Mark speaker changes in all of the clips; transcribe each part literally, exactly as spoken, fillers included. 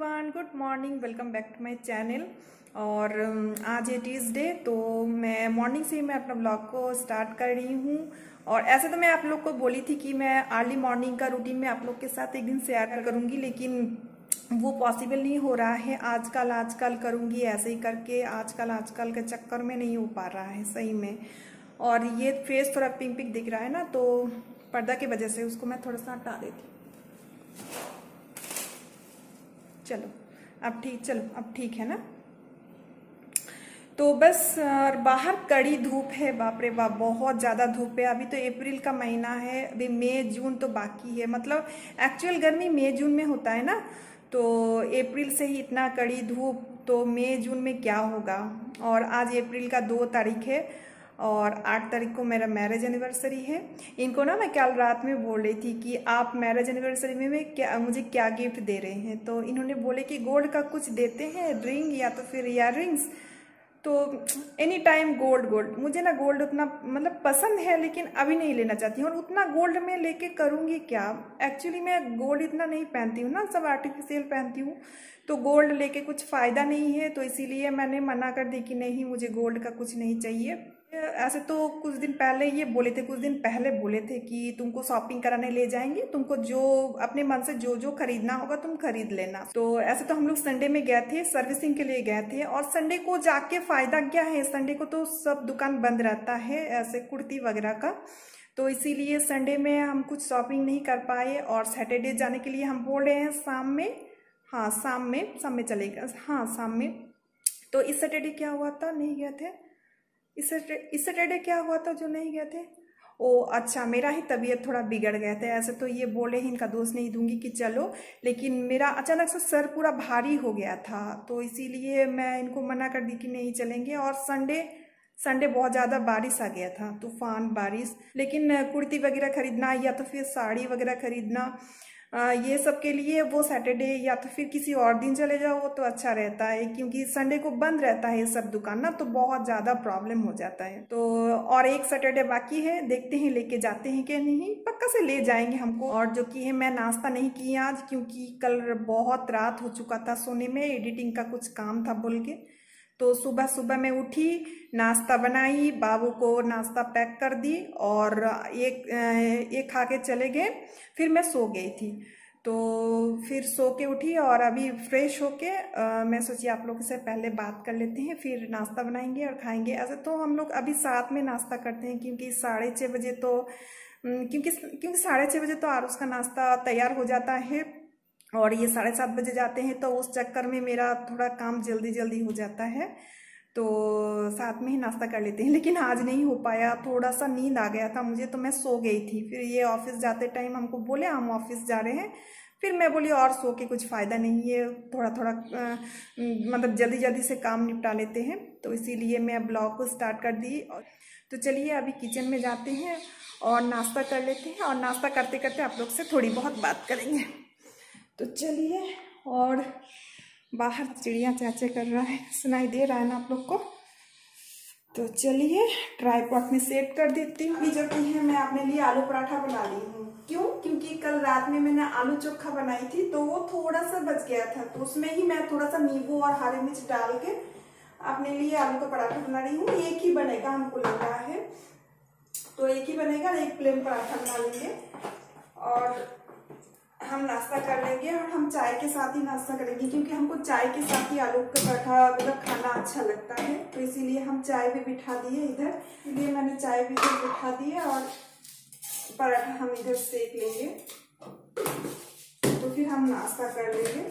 Speaker 1: Everyone, good morning, welcome back to my channel. और आज है ट्यूसडे, तो मैं मॉर्निंग से ही मैं अपना ब्लॉग को स्टार्ट कर रही हूँ। और ऐसे तो मैं आप लोग को बोली थी कि मैं अर्ली मॉर्निंग का रूटीन में आप लोग के साथ एक दिन शेयर करूँगी, लेकिन वो पॉसिबल नहीं हो रहा है। आजकल आजकल करूँगी ऐसे ही करके, आजकल आजकल के चक्कर में नहीं हो पा रहा है सही में। और ये फेस थोड़ा पिंक पिंक दिख रहा है ना, तो पर्दा की वजह से उसको मैं थोड़ा सा हटा देती हूँ। चलो अब ठीक चलो अब ठीक है ना। तो बस बाहर कड़ी धूप है, बाप रे बाप, बहुत ज़्यादा धूप है। अभी तो अप्रैल का महीना है, अभी मई जून तो बाकी है। मतलब एक्चुअल गर्मी मई जून में होता है ना, तो अप्रैल से ही इतना कड़ी धूप, तो मई जून में क्या होगा। और आज अप्रैल का दो तारीख है और आठ तारीख को मेरा मैरिज एनिवर्सरी है। इनको ना मैं कल रात में बोल रही थी कि आप मैरिज एनिवर्सरी में मैं क्या मुझे क्या गिफ्ट दे रहे हैं, तो इन्होंने बोले कि गोल्ड का कुछ देते हैं, रिंग या तो फिर ईयर रिंग्स। तो एनी टाइम गोल्ड गोल्ड मुझे ना गोल्ड उतना मतलब पसंद है, लेकिन अभी नहीं लेना चाहती हूँ। और उतना गोल्ड में लेके करूँगी क्या। एक्चुअली मैं गोल्ड इतना नहीं पहनती हूँ ना, सब आर्टिफिशियल पहनती हूँ, तो गोल्ड लेके कुछ फ़ायदा नहीं है। तो इसीलिए मैंने मना कर दी कि नहीं, मुझे गोल्ड का कुछ नहीं चाहिए। ऐसे तो कुछ दिन पहले ये बोले थे, कुछ दिन पहले बोले थे कि तुमको शॉपिंग कराने ले जाएंगे, तुमको जो अपने मन से जो जो खरीदना होगा तुम खरीद लेना। तो ऐसे तो हम लोग संडे में गए थे, सर्विसिंग के लिए गए थे। और संडे को जाके फायदा क्या है, संडे को तो सब दुकान बंद रहता है ऐसे कुर्ती वगैरह का, तो इसीलिए संडे में हम कुछ शॉपिंग नहीं कर पाए। और सैटरडे जाने के लिए हम बोल रहे हैं शाम में, हाँ शाम में शाम में चलेगा, हाँ शाम में। तो इस सैटरडे क्या हुआ था, नहीं गए थे। इस इस सैटरडे क्या हुआ था जो नहीं गए थे। ओ अच्छा, मेरा ही तबीयत थोड़ा बिगड़ गया था। ऐसे तो ये बोले ही, इनका दोष नहीं दूंगी कि चलो, लेकिन मेरा अचानक से सर पूरा भारी हो गया था, तो इसीलिए मैं इनको मना कर दी कि नहीं चलेंगे। और संडे संडे बहुत ज़्यादा बारिश आ गया था, तूफान बारिश। लेकिन कुर्ती वगैरह खरीदना या तो फिर साड़ी वगैरह खरीदना, आ, ये सब के लिए वो सैटरडे या तो फिर किसी और दिन चले जाओ, वो तो अच्छा रहता है, क्योंकि संडे को बंद रहता है ये सब दुकान ना, तो बहुत ज़्यादा प्रॉब्लम हो जाता है। तो और एक सैटरडे बाकी है, देखते हैं लेके जाते हैं कि नहीं, पक्का से ले जाएंगे हमको। और जो कि है, मैं नाश्ता नहीं की आज, क्योंकि कल बहुत रात हो चुका था सोने में, एडिटिंग का कुछ काम था बोल के। तो सुबह सुबह मैं उठी, नाश्ता बनाई, बाबू को नाश्ता पैक कर दी और एक एक खा के चले गए। फिर मैं सो गई थी, तो फिर सो के उठी और अभी फ्रेश होके मैं सोची आप लोगों से पहले बात कर लेते हैं, फिर नाश्ता बनाएंगे और खाएंगे। ऐसे तो हम लोग अभी साथ में नाश्ता करते हैं, क्योंकि साढ़े छः बजे तो क्योंकि क्योंकि साढ़े छः बजे तो आरुष का नाश्ता तैयार हो जाता है और ये साढ़े सात बजे जाते हैं, तो उस चक्कर में मेरा थोड़ा काम जल्दी जल्दी हो जाता है, तो साथ में ही नाश्ता कर लेते हैं। लेकिन आज नहीं हो पाया, थोड़ा सा नींद आ गया था मुझे, तो मैं सो गई थी। फिर ये ऑफिस जाते टाइम हमको बोले हम ऑफिस जा रहे हैं, फिर मैं बोली और सो के कुछ फ़ायदा नहीं है, थोड़ा थोड़ा आ, मतलब जल्दी जल्दी से काम निपटा लेते हैं, तो इसीलिए मैं ब्लॉग को स्टार्ट कर दी। तो चलिए अभी किचन में जाते हैं और नाश्ता कर लेते हैं, और नाश्ता करते करते आप लोग से थोड़ी बहुत बात करेंगे। तो चलिए, और बाहर चिड़िया चाचे कर रहा है, सुनाई दे रहा है ना आप लोग को। तो चलिए ट्राइपॉड में सेट कर देती हूँ। जो कि है, मैं अपने लिए आलू पराठा बना ली हूँ। क्यों? क्योंकि कल रात में मैंने आलू चोखा बनाई थी, तो वो थोड़ा सा बच गया था, तो उसमें ही मैं थोड़ा सा नींबू और हरी मिर्च डाल के अपने लिए आलू का पराठा बना रही हूँ। एक ही बनेगा हमको लग रहा है, तो एक ही बनेगा, एक प्लेन पराठा बना लेंगे और हम नाश्ता कर लेंगे। और हम चाय के साथ ही नाश्ता करेंगे, क्योंकि हमको चाय के साथ ही आलू का पराठा मतलब खाना अच्छा लगता है, तो इसीलिए हम चाय भी बिठा दिए इधर। इसलिए मैंने चाय भी इधर बिठा दी है और पराठा हम इधर सेक लेंगे, तो फिर हम नाश्ता कर लेंगे।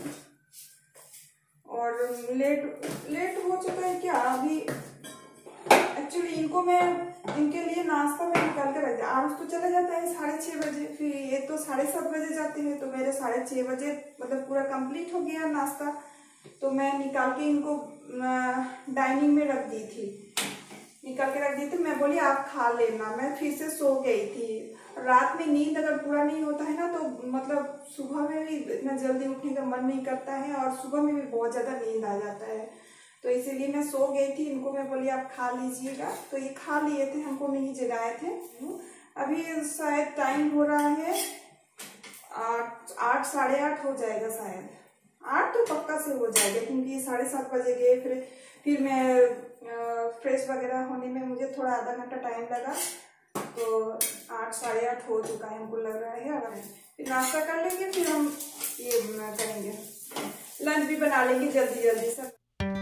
Speaker 1: और लेट लेट हो चुका है क्या अभी। एक्चुअली इनको मैं इनके लिए नाश्ता में निकाल के रख दिया। आरुष तो चले जाता है साढ़े छः बजे, फिर ये तो साढ़े सात बजे जाते हैं, तो मेरे साढ़े छः बजे मतलब पूरा कंप्लीट हो गया नाश्ता। तो मैं निकाल के इनको डाइनिंग में रख दी थी, निकाल के रख दी थी। मैं बोली आप खा लेना, मैं फिर से सो गई थी। रात में नींद अगर पूरा नहीं होता है ना, तो मतलब सुबह में भी इतना जल्दी उठने का मन नहीं करता है, और सुबह में भी बहुत ज़्यादा नींद आ जाता है, तो इसीलिए मैं सो गई थी। इनको मैं बोली आप खा लीजिएगा, तो ये खा लिए थे, हमको नहीं जगाए थे। अभी शायद टाइम हो रहा है आठ आठ साढ़े आठ हो जाएगा शायद, आठ तो पक्का से हो जाएगा, क्योंकि साढ़े सात बजे गए, फिर फिर मैं फ्रेश वगैरह होने में मुझे थोड़ा आधा घंटा टाइम लगा, तो आठ साढ़े आठ हो चुका है हमको लग रहा है। और फिर नाश्ता कर लेंगे, फिर हम ये करेंगे, लंच भी बना लेंगे जल्दी जल्दी सब।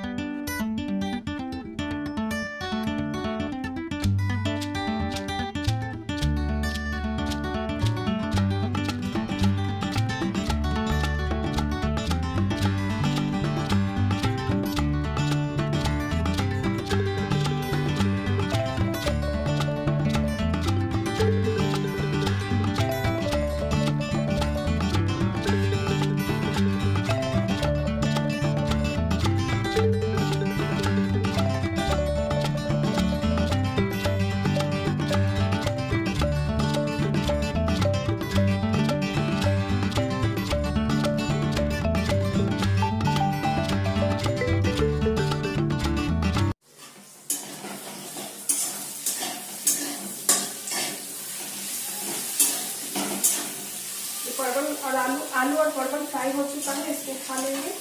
Speaker 1: परवल और आलू आलू और परवल फ्राई हो चुका है, इसको खा लेंगे।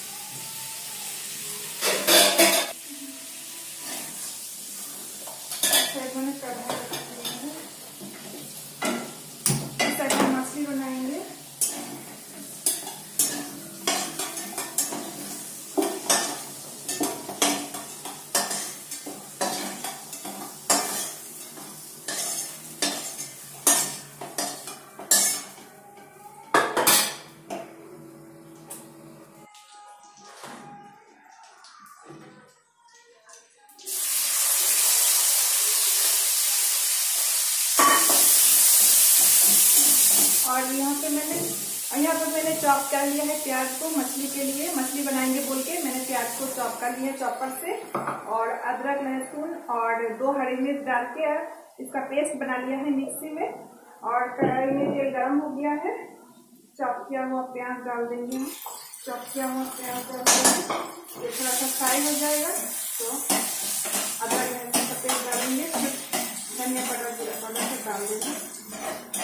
Speaker 1: मछली बनाएंगे। और यहाँ पे मैंने यहाँ पे मैंने चॉप कर लिया है प्याज को, मछली के लिए, मछली बनाएंगे बोल के मैंने प्याज को चॉप कर लिया है चॉपर से, और अदरक लहसुन और दो हरी मिर्च डाल के इसका पेस्ट बना लिया है मिक्सी में। और कढ़ाई में तेल गर्म हो गया है, चॉप किया हुआ प्याज डाल देंगे हम। चॉप किया हुआ प्याज डाल देंगे, ये थोड़ा सा फ्राई हो जाएगा तो अदरक लहसुन का पेस्ट डालेंगे, फिर धनिया पाउडर जीरा पाउडर से डाल देंगे।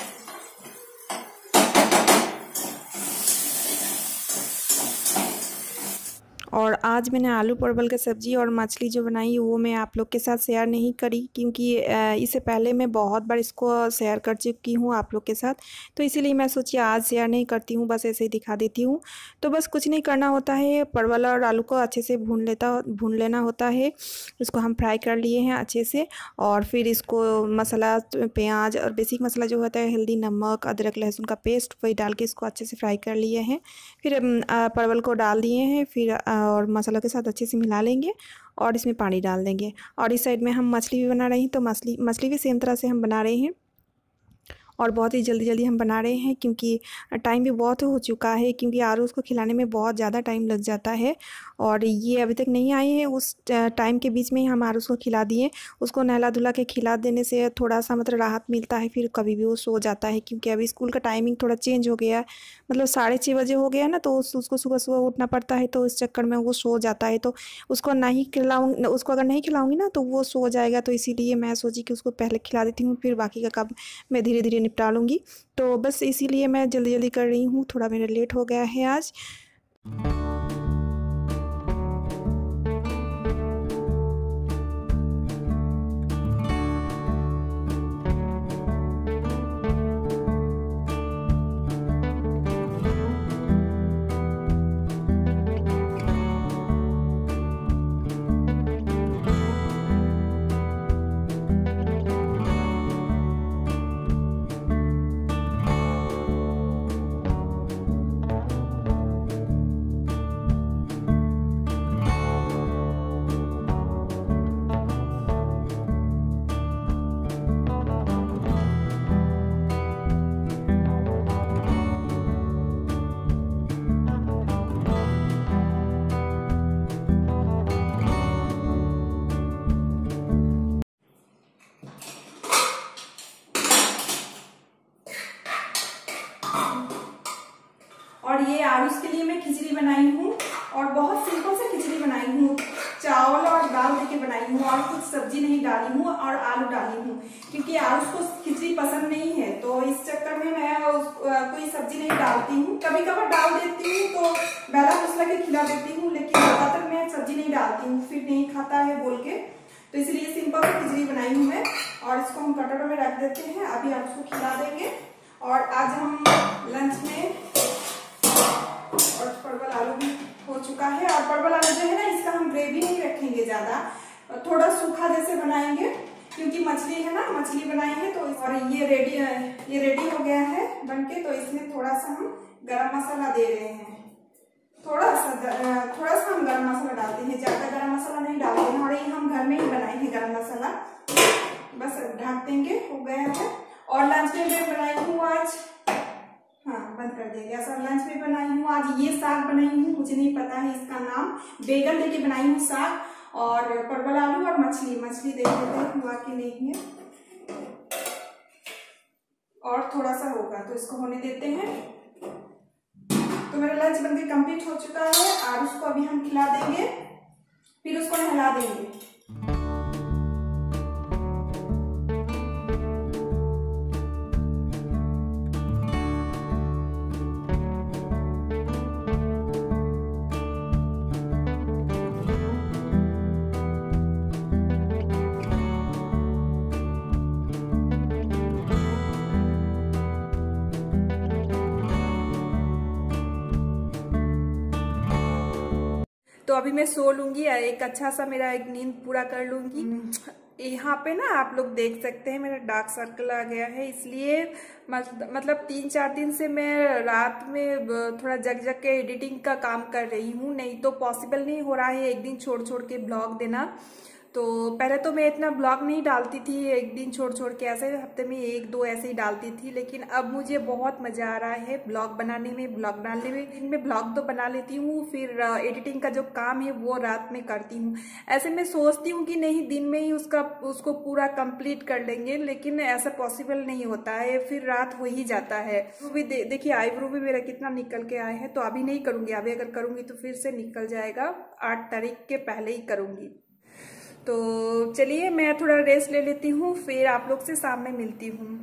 Speaker 2: और आज मैंने आलू परवल की सब्ज़ी और मछली जो बनाई वो मैं आप लोग के साथ शेयर नहीं करी, क्योंकि इससे पहले मैं बहुत बार इसको शेयर कर चुकी हूँ आप लोग के साथ, तो इसीलिए मैं सोची आज शेयर नहीं करती हूँ, बस ऐसे ही दिखा देती हूँ। तो बस कुछ नहीं करना होता है, परवल और आलू को अच्छे से भून लेता भून लेना होता है। इसको हम फ्राई कर लिए हैं अच्छे से, और फिर इसको मसाला प्याज और बेसिक मसाला जो होता है हल्दी नमक अदरक लहसुन का पेस्ट वही डाल के इसको अच्छे से फ्राई कर लिए हैं। फिर परवल को डाल दिए हैं, फिर और मसाला के साथ अच्छे से मिला लेंगे और इसमें पानी डाल देंगे। और इस साइड में हम मछली भी बना रहे हैं, तो मछली मछली भी सेम तरह से हम बना रहे हैं, और बहुत ही जल्दी जल्दी हम बना रहे हैं, क्योंकि टाइम भी बहुत हो चुका है, क्योंकि आरू उसको खिलाने में बहुत ज़्यादा टाइम लग जाता है। और ये अभी तक नहीं आए हैं, उस टाइम के बीच में ही हम आरू उसको खिला दिए। उसको नहला धुला के खिला देने से थोड़ा सा मतलब राहत मिलता है, फिर कभी भी वो सो जाता है, क्योंकि अभी स्कूल का टाइमिंग थोड़ा चेंज हो गया है, मतलब साढ़े छः बजे हो गया ना, तो उसको सुबह सुबह उठना पड़ता है, तो इस चक्कर में वो सो जाता है। तो उसको नहीं खिलाऊँ उसको अगर नहीं खिलाऊँगी ना तो वो सो जाएगा, तो इसीलिए मैं सोची कि उसको पहले खिला देती हूँ, फिर बाकी का काम मैं धीरे धीरे निपटा लूँगी। तो बस इसीलिए मैं जल्दी जल्दी कर रही हूँ, थोड़ा मेरा लेट हो गया है आज।
Speaker 1: और ये आरुष के लिए मैं खिचड़ी बनाई हूँ, और बहुत सिंपल से खिचड़ी बनाई हूँ, चावल और दाल देके बनाई हूँ, और कुछ सब्जी नहीं डाली हूँ और आलू डाली हूँ, क्योंकि आरुष को खिचड़ी पसंद नहीं है, तो इस चक्कर में मैं उस, कोई सब्जी नहीं डालती हूँ। कभी कभार डाल देती हूँ, तो बेला तरह के खिला देती हूँ, लेकिन ज़्यादातर मैं सब्जी नहीं डालती हूँ, फिर नहीं खाता है बोल के, तो इसलिए सिंपल सी खिचड़ी बनाई हूँ मैं। और इसको हम कटोरों में रख देते हैं, अभी आप उसको खिला देंगे। और आज हम लंच में, और परवल आलू भी हो चुका है, और परवल आलू जो है ना, इसका हम ग्रेवी नहीं रखेंगे ज़्यादा, थोड़ा सूखा जैसे बनाएंगे, क्योंकि मछली है ना, मछली बनाई है। तो और ये रेडी ये रेडी हो गया है बनके। तो इसमें थोड़ा सा हम गरम मसाला दे रहे हैं, थोड़ा सा थोड़ा सा हम गरम मसाला डालते हैं, ज्यादा गरम मसाला नहीं डालते हैं। और ये हम घर में ही बनाए हैं गरम मसाला, बस ढक देंगे, हो गया है। और लंच में मैं बनाई हूँ आज, हाँ बंद कर दिया गया सर। लंच में बनाई हूँ आज ये साग बनाई हूँ, मुझे नहीं पता है इसका नाम, बैगन लेके बनाई हूँ साग, और परवल आलू और मछली मछली देख लेते हैं हुआ कि नहीं है, और थोड़ा सा होगा तो इसको होने देते हैं। तो मेरा लंच बनके कंप्लीट हो चुका है, और उसको अभी हम खिला देंगे, फिर उसको नहला देंगे। तो अभी मैं सो लूंगी, एक अच्छा सा मेरा एक नींद पूरा कर लूंगी। यहाँ पे ना आप लोग देख सकते हैं मेरा डार्क सर्कल आ गया है, इसलिए मतलब तीन चार दिन से मैं रात में थोड़ा जग जग के एडिटिंग का काम कर रही हूँ, नहीं तो पॉसिबल नहीं हो रहा है एक दिन छोड़ छोड़ के ब्लॉग देना। तो पहले तो मैं इतना ब्लॉग नहीं डालती थी, एक दिन छोड़ छोड़ के, ऐसे हफ्ते में एक दो ऐसे ही डालती थी, लेकिन अब मुझे बहुत मजा आ रहा है ब्लॉग बनाने में, ब्लॉग डालने में। दिन में ब्लॉग तो बना लेती हूँ, फिर एडिटिंग का जो काम है वो रात में करती हूँ। ऐसे मैं सोचती हूँ कि नहीं दिन में ही उसका उसको पूरा कंप्लीट कर लेंगे, लेकिन ऐसा पॉसिबल नहीं होता है, फिर रात हो ही जाता है। वो भी दे, देखिए आईब्रो भी मेरा कितना निकल के आए हैं, तो अभी नहीं करूँगी, अभी अगर करूँगी तो फिर से निकल जाएगा, आठ तारीख के पहले ही करूँगी। तो चलिए मैं थोड़ा रेस्ट ले लेती हूँ, फिर आप लोग से शाम में मिलती हूँ।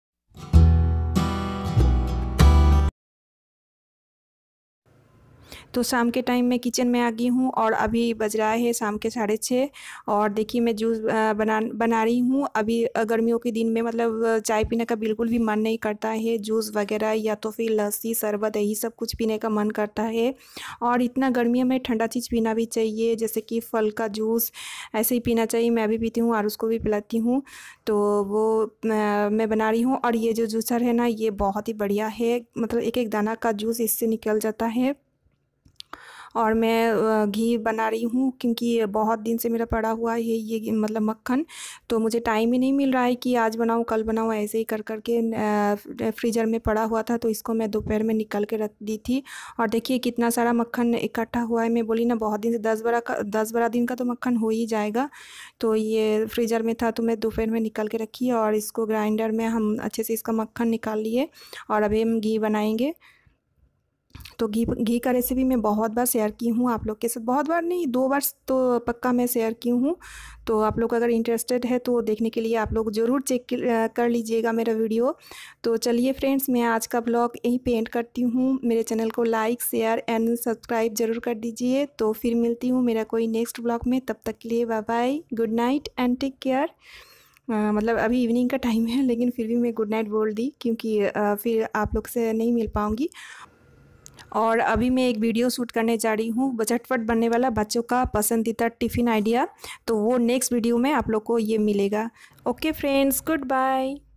Speaker 2: तो शाम के टाइम में किचन में आ गई हूँ, और अभी बज रहा है शाम के साढ़े छः। और देखिए मैं जूस बना बना रही हूँ। अभी गर्मियों के दिन में मतलब चाय पीने का बिल्कुल भी मन नहीं करता है, जूस वगैरह या तो फिर लस्सी शरबत यही सब कुछ पीने का मन करता है। और इतना गर्मियों में ठंडा चीज़ पीना भी चाहिए, जैसे कि फल का जूस ऐसे ही पीना चाहिए। मैं भी पीती हूँ और उसको भी पिलाती हूँ, तो वो मैं बना रही हूँ। और ये जो जूसर है ना, ये बहुत ही बढ़िया है, मतलब एक एक दाना का जूस इससे निकल जाता है। और मैं घी बना रही हूँ, क्योंकि बहुत दिन से मेरा पड़ा हुआ है ये, ये मतलब मक्खन, तो मुझे टाइम ही नहीं मिल रहा है कि आज बनाऊँ कल बनाऊँ, ऐसे ही कर कर के फ्रीज़र में पड़ा हुआ था, तो इसको मैं दोपहर में निकल के रख दी थी। और देखिए कितना सारा मक्खन इकट्ठा हुआ है। मैं बोली ना बहुत दिन से, दस बारह का दस बारह दिन का तो मक्खन हो ही जाएगा। तो ये फ्रीज़र में था, तो मैं दोपहर में निकल के रखी, और इसको ग्राइंडर में हम अच्छे से इसका मक्खन निकाल लिए, और अभी हम घी बनाएंगे। तो घी घी का रेसिपी मैं बहुत बार शेयर की हूँ आप लोग के साथ, बहुत बार नहीं, दो बार तो पक्का मैं शेयर की हूँ। तो आप लोग अगर इंटरेस्टेड है तो देखने के लिए आप लोग ज़रूर चेक कर लीजिएगा मेरा वीडियो। तो चलिए फ्रेंड्स, मैं आज का ब्लॉग यहीं पे एंड करती हूँ। मेरे चैनल को लाइक शेयर एंड सब्सक्राइब ज़रूर कर दीजिए। तो फिर मिलती हूँ मेरा कोई नेक्स्ट ब्लॉग में, तब तक के लिए bye bye, good night and take care. आ, मतलब अभी इवनिंग का टाइम है, लेकिन फिर भी मैं गुड नाइट बोल दी, क्योंकि आ, फिर आप लोग से नहीं मिल पाऊँगी। और अभी मैं एक वीडियो शूट करने जा रही हूँ, झटपट बनने वाला बच्चों का पसंदीदा टिफ़िन आइडिया, तो वो नेक्स्ट वीडियो में आप लोग को ये मिलेगा। Okay friends, good bye.